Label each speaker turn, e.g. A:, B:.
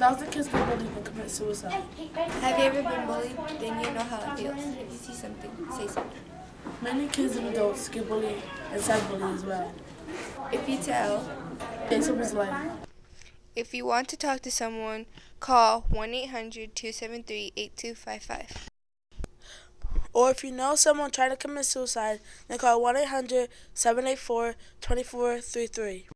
A: Thousands of kids get bullied and commit suicide.
B: Have you ever been bullied? Then you know how it feels. If you see something, say something.
A: Many kids and adults get bullied and cyberbullied as well.
B: If you tell,
A: Save someone's life.
C: If you want to talk to someone, call 1-800-273-8255.
A: Or if you know someone trying to commit suicide, then call 1-800-784-2433.